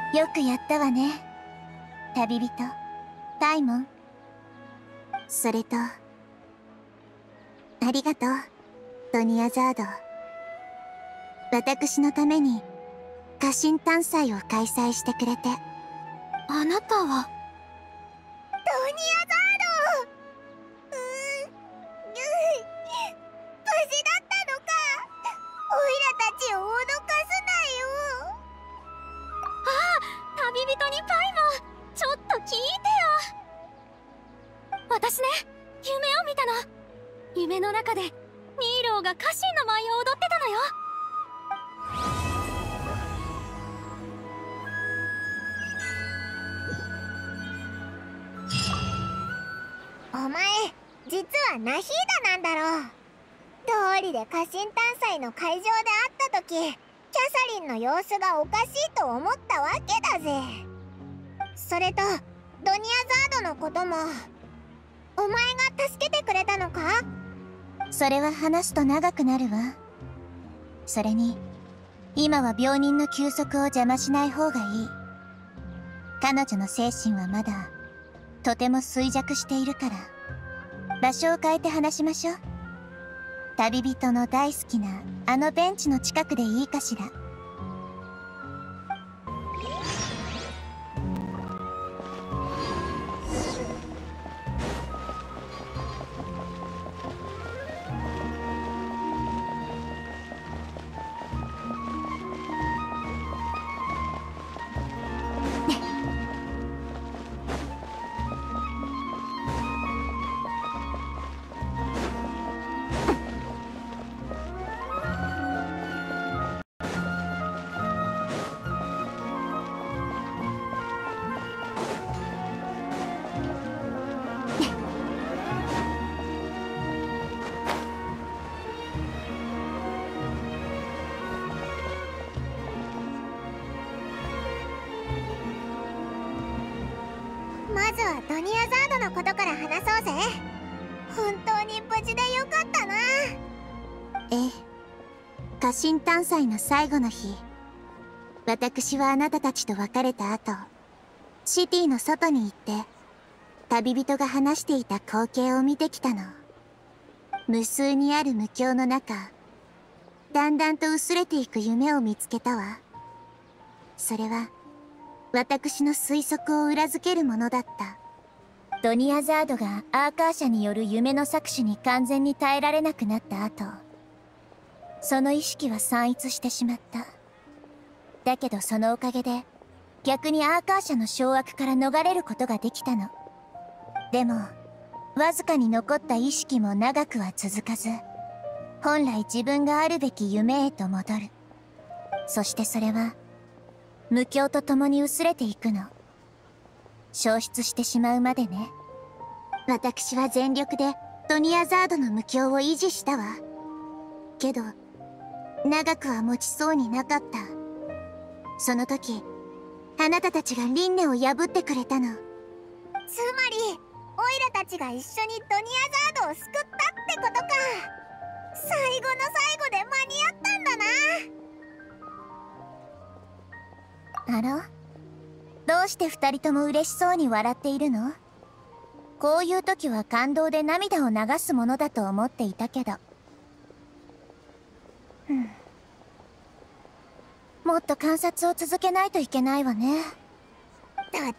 よくやったわね、旅人パイモン。それとありがとう、ドニアザード。私のために家臣探査を開催してくれて。 あなたは。 ドニアザード。無事だったのか。オイラたちを脅かすなよ。 旅人にパイモン、ちょっと聞いてよ。私ね、夢を見たの。夢の中でミーローが家臣の舞を踊ってたのよ。 お前、実はナヒーダなんだろう。通りで家臣探査の会場で会った時、キャサリンの様子がおかしいと思ったわけだぜ。それとドニアザードのこともお前が助けてくれたのか？ それは話すと長くなるわ。それに今は病人の休息を邪魔しない方がいい。彼女の精神はまだとても衰弱しているから。場所を変えて話しましょう。旅人の大好きなあのベンチの近くでいいかしら。 まずはドニアザードのことから話そうぜ。本当に無事でよかったな。 ええ、家臣探査の最後の日、私はあなたたちと別れた後、シティの外に行って旅人が話していた光景を見てきたの。無数にある無境の中、だんだんと薄れていく夢を見つけたわ。それは私の推測を裏付けるものだった。ドニアザードがアーカー社による夢の搾取に完全に耐えられなくなった後、その意識は散逸してしまった。だけどそのおかげで逆にアーカー社の掌握から逃れることができたの。でもわずかに残った意識も長くは続かず、本来自分があるべき夢へと戻る。そしてそれは無境と共に薄れていくの。消失してしまうまでね。私は全力でドニアザードの無境を維持したわ。けど長くは持ちそうになかった。その時あなたたちが輪廻を破ってくれたの。 つまりオイラたちが一緒にドニアザードを救ったってことか。最後の最後で間に合ったんだな。 あら、どうして二人とも嬉しそうに笑っているの？こういう時は感動で涙を流すものだと思っていたけど。もっと観察を続けないといけないわね。 どっちでもいいんだよ。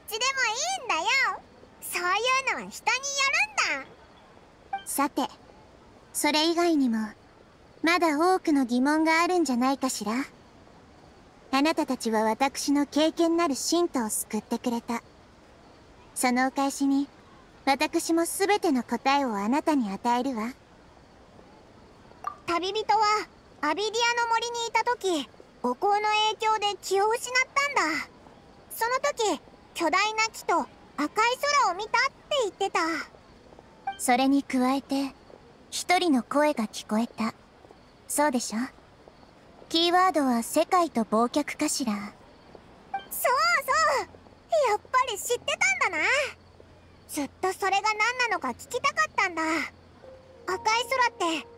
そういうのは人によるんだ。 さて、それ以外にもまだ多くの疑問があるんじゃないかしら。あなたたちは私の敬虔なる信徒を救ってくれた。そのお返しに私も全ての答えをあなたに与えるわ。 旅人はアビディアの森にいた時、お香の影響で気を失ったんだ。その時巨大な木と赤い空を見たって言ってた。 それに加えて一人の声が聞こえた。そうでしょ？キーワードは世界と忘却かしら。 そうそう、やっぱり知ってたんだな。ずっとそれが何なのか聞きたかったんだ。赤い空ってカーン・ルイ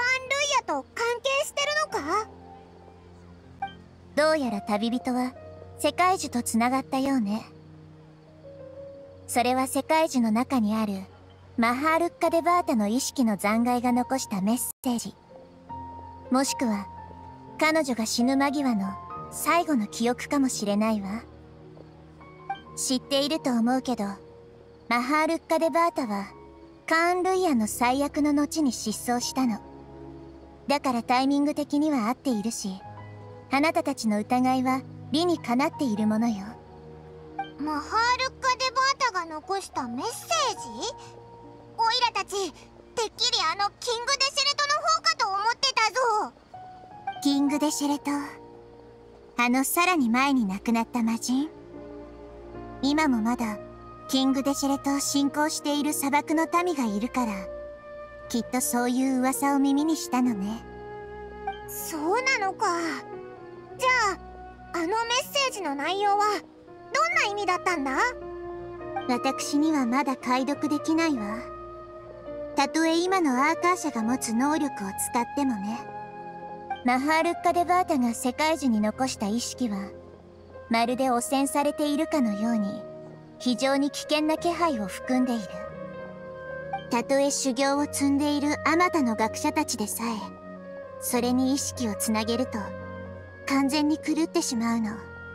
ヤと関係してるのか？ どうやら旅人は世界樹とつながったようね。それは世界樹の中にあるマハールッカ・デ・バータの意識の残骸が残したメッセージ、もしくは彼女が死ぬ間際の最後の記憶かもしれないわ。知っていると思うけど、マハールッカ・デ・バータはカーン・ルイアンの最悪の後に失踪したの。だからタイミング的には合っているし、あなたたちの疑いは理にかなっているものよ。 マハールッカ・デ・バータが残したメッセージ？オイラたちてっきりあのキング・デ・シェレトの方かと思ってたぞ。 キング・デ・シェレト、さらに前に亡くなった魔人。今もまだキング・デ・シェレトを信仰している砂漠の民がいるから、きっとそういう噂を耳にしたのね。 そうなのか。じゃああのメッセージの内容はどんな意味だったんだ？ 私にはまだ解読できないわ。たとえ今のアーカーシャが持つ能力を使ってもね。マハールッカ・デ・バータが世界樹に残した意識は、まるで汚染されているかのように非常に危険な気配を含んでいる。たとえ修行を積んでいるあまたの学者たちでさえ、それに意識をつなげると完全に狂ってしまうの。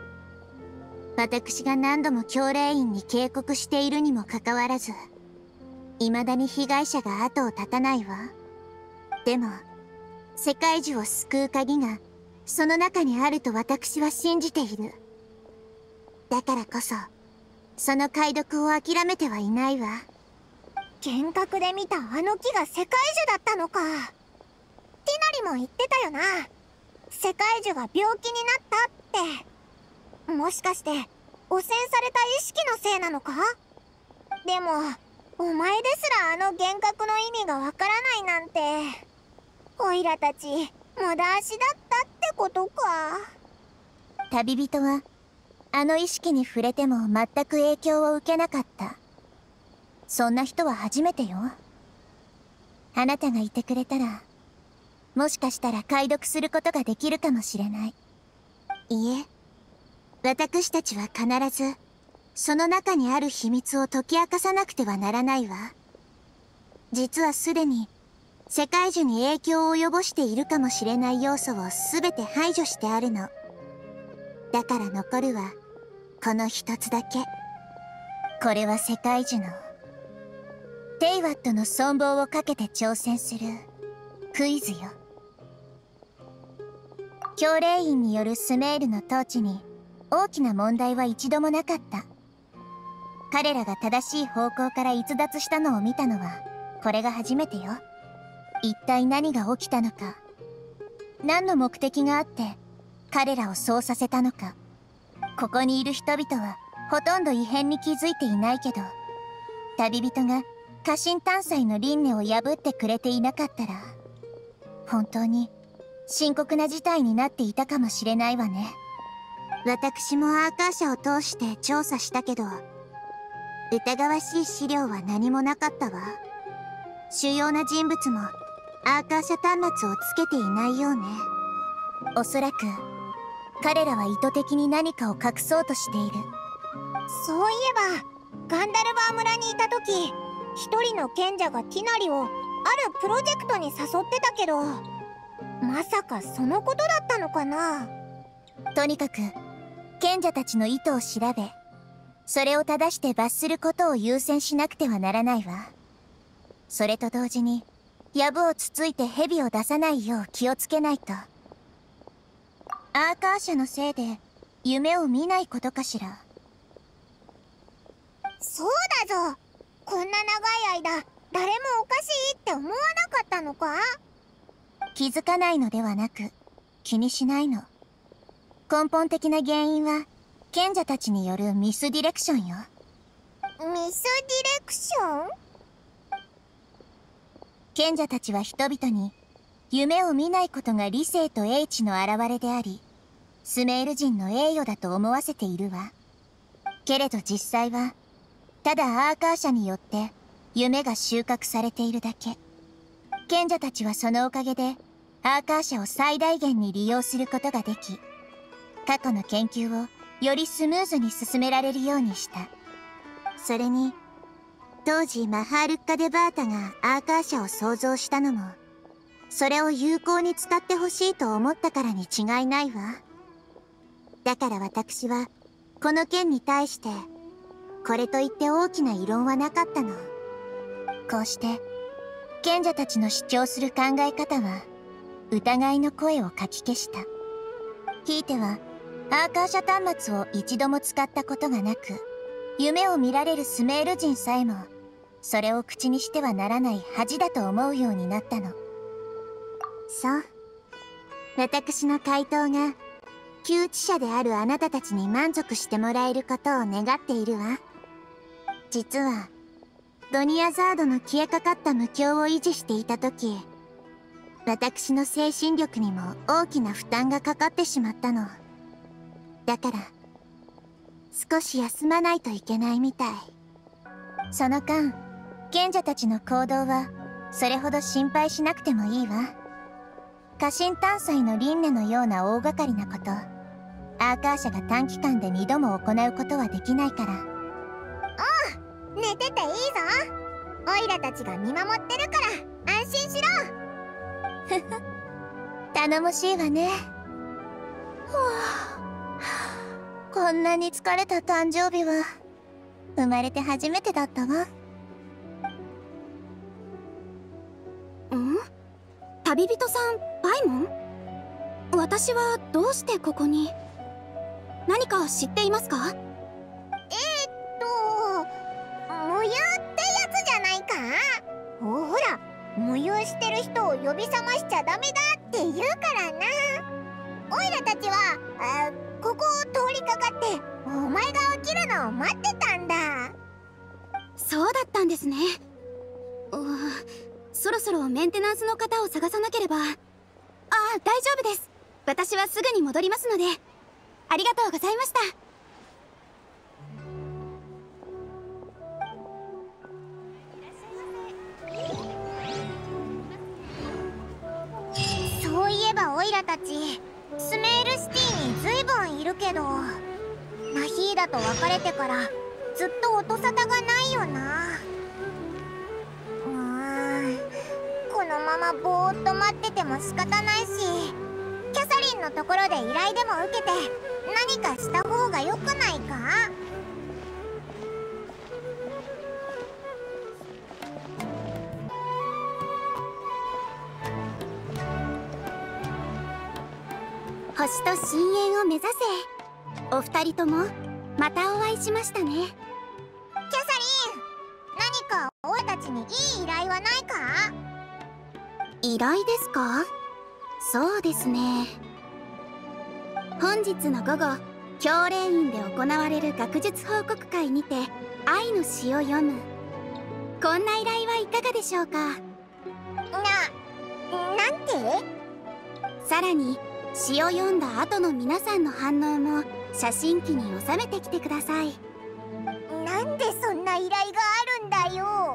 私が何度も教令員に警告しているにもかかわらず、未だに被害者が後を絶たないわ。でも世界樹を救う鍵がその中にあると私は信じている。だからこそその解読を諦めてはいないわ。 幻覚で見たあの木が世界樹だったのか。ティナリも言ってたよな。世界樹が病気になったって。もしかして汚染された意識のせいなのか？でもお前ですらあの幻覚の意味がわからないなんて、オイラたち無駄足だったってことか。 旅人はあの意識に触れても全く影響を受けなかった。そんな人は初めてよ。あなたがいてくれたら、もしかしたら解読することができるかもしれない。いえ、私たちは必ずその中にある秘密を解き明かさなくてはならないわ。実はすでに世界樹に影響を及ぼしているかもしれない要素を全て排除してあるの。だから残るはこの一つだけ。これは世界樹のテイワットの存亡をかけて挑戦するクイズよ。教令員によるスメールの統治に大きな問題は一度もなかった。彼らが正しい方向から逸脱したのを見たのはこれが初めてよ。一体何が起きたのか、何の目的があって彼らをそうさせたのか。ここにいる人々はほとんど異変に気づいていないけど、旅人が家臣探査の輪廻を破ってくれていなかったら、本当に深刻な事態になっていたかもしれないわね。私もアーカーシャを通して調査したけど、疑わしい資料は何もなかったわ。主要な人物もアーカーシャ端末をつけていないようね。おそらく彼らは意図的に何かを隠そうとしている。 そういえばガンダルバー村にいた時、一人の賢者がティナリをあるプロジェクトに誘ってたけど、まさかそのことだったのかな。 とにかく賢者たちの意図を調べ、それを正して罰することを優先しなくてはならないわ。それと同時に藪をつついて蛇を出さないよう気をつけないと。アーカーシャのせいで夢を見ないことかしら。 そうだぞ。こんな長い間誰もおかしいって思わなかったのか？ 気づかないのではなく気にしないの。根本的な原因は賢者たちによるミスディレクションよ。 ミスディレクション？ 賢者たちは人々に夢を見ないことが理性と英知の表れであり、スメール人の栄誉だと思わせているわ。けれど実際はただアーカーシャによって夢が収穫されているだけ。賢者たちはそのおかげでアーカーシャを最大限に利用することができ、過去の研究をよりスムーズに進められるようにした。それに当時マハールッカ・デバータがアーカー社を創造したのも、それを有効に使ってほしいと思ったからに違いないわ。だから私はこの件に対してこれといって大きな異論はなかったの。こうして賢者たちの主張する考え方は疑いの声をかき消した。ひいてはアーカー社端末を一度も使ったことがなく、夢を見られるスメール人さえもそれを口にしてはならない恥だと思うようになったの。そう、私の回答が旧知者であるあなたたちに満足してもらえることを願っているわ。実はドニアザードの消えかかった無境を維持していた時、私の精神力にも大きな負担がかかってしまったの。だから少し休まないといけないみたい。その間賢者たちの行動はそれほど心配しなくてもいいわ。家臣探査の輪廻のような大掛かりなこと、アーカー社が短期間で2度も行うことはできないから。 おう、寝てていいぞ。オイラたちが見守ってるから安心しろ。 ふふ、頼もしいわね。こんなに疲れた誕生日は生まれて初めてだったわ。 旅人さん、パイモン？私はどうしてここに？何か知っていますか？ 無憂ってやつじゃないか。ほら、無憂してる人を呼び覚ましちゃダメだって言うからな。オイラたちはここを通りかかってお前が起きるのを待ってたんだ。 そうだったんですね。そろそろメンテナンスの方を探さなければ。大丈夫です。私はすぐに戻りますので。ありがとうございました。 そういえばオイラたちスメールシティにずいぶんいるけど、ナヒーダと別れてからずっと音沙汰がないよな。このままぼーっと待ってても仕方ないし、キャサリンのところで依頼でも受けて何かした方がよくないか？ 星と深淵を目指せ。お二人ともまたお会いしましたね。 キャサリン、何かオイラたちにいい依頼はないか？ 依頼ですか？そうですね。本日の午後、教霊院で行われる学術報告会にて愛の詩を読む。こんな依頼はいかがでしょうか？ なんて？ さらに詩を読んだ後の皆さんの反応も写真機に収めてきてください。 なんでそんな依頼があるんだよ。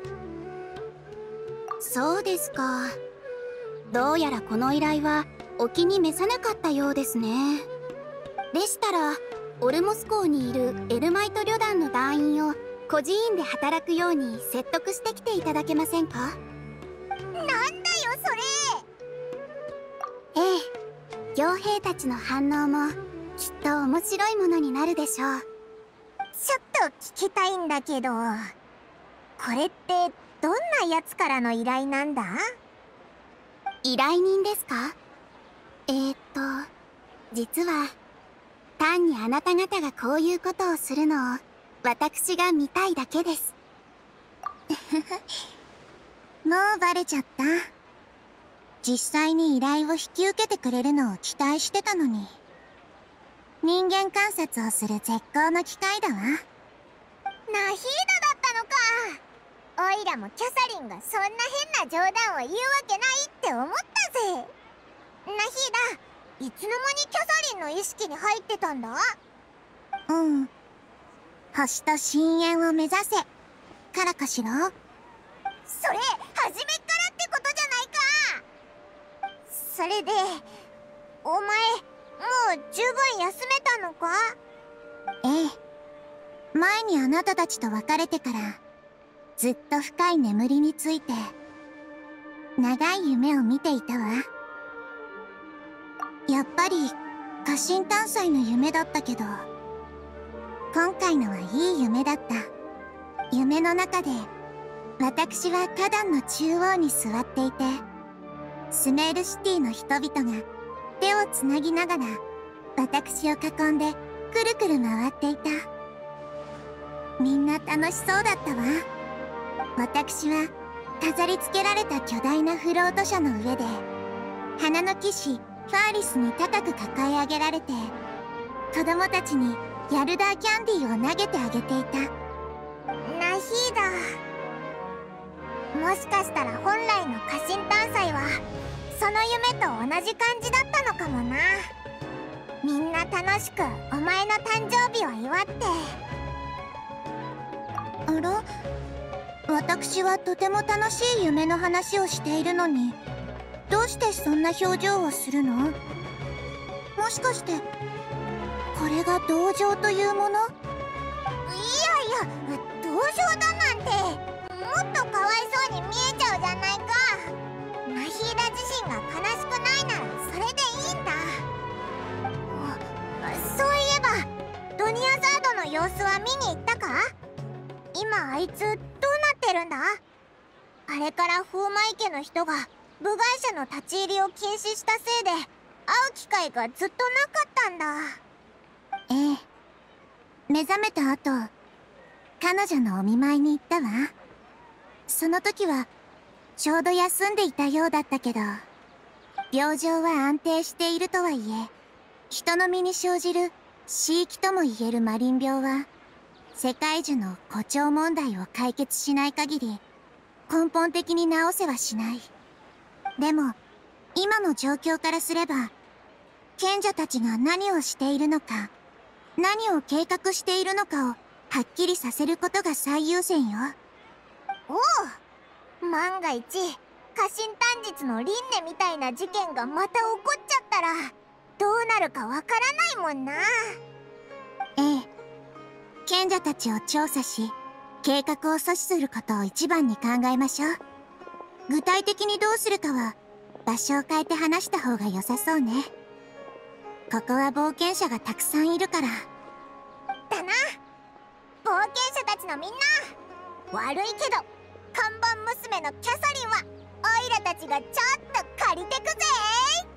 そうですか。どうやらこの依頼はお気に召さなかったようですね。でしたらオルモス港にいるエルマイト旅団の団員を孤児院で働くように説得してきていただけませんか？ なんだよそれ。 ええ、傭兵たちの反応もきっと面白いものになるでしょう。 ちょっと聞きたいんだけど、これってどんなやつからの依頼なんだ？ 依頼人ですか？実は単にあなた方がこういうことをするのを私が見たいだけです。 もうバレちゃった。実際に依頼を引き受けてくれるのを期待してたのに。人間観察をする絶好の機会だわ。 ナヒーダだったのか。オイラもキャサリンがそんな変な冗談を言うわけないって思ったぜ。ナヒーダ、いつの間にキャサリンの意識に入ってたんだ？ 星と深淵を目指せからかしら。 それ初めっからってことじゃないか。それでお前もう十分休めたのか？ ええ、前にあなたたちと別れてからずっと深い眠りについて長い夢を見ていたわ。やっぱり家臣探査の夢だったけど、今回のはいい夢だった。夢の中で私は花壇の中央に座っていて、スメールシティの人々が手をつなぎながら私を囲んでくるくる回っていた。みんな楽しそうだったわ。私は飾り付けられた巨大なフロート車の上で花の騎士ファーリスに高く抱え上げられて、子供たちにヤルダーキャンディーを投げてあげていた。 ナヒーダ、もしかしたら本来の家臣探査はその夢と同じ感じだったのかもな。みんな楽しくお前の誕生日を祝って。 あら、私はとても楽しい夢の話をしているのに、どうしてそんな表情をするの？もしかしてこれが同情というもの？ いやいや、同情だなんてもっとかわいそうに見えちゃうじゃないか。ナヒーダ自身が悲しくないならそれでいいんだ。そういえばドニアザードの様子は見に行ったか？今あいつどうなってるんだ？あれから風魔池の人が部外者の立ち入りを禁止したせいで会う機会がずっとなかったんだ。 ええ、目覚めた後彼女のお見舞いに行ったわ。その時はちょうど休んでいたようだったけど、病状は安定しているとはいえ、人の身に生じる死域ともいえるマリン病は世界樹の誇張問題を解決しない限り根本的に治せはしない。でも今の状況からすれば、賢者たちが何をしているのか、何を計画しているのかをはっきりさせることが最優先よ。 おお、万が一家臣短日の輪廻みたいな事件がまた起こっちゃったらどうなるかわからないもんな。 ええ、賢者たちを調査し計画を阻止することを一番に考えましょう。具体的にどうするかは場所を変えて話した方が良さそうね。ここは冒険者がたくさんいるから。 だな。冒険者たちのみんな、悪いけど看板娘のキャサリンはオイラたちがちょっと借りてくぜー。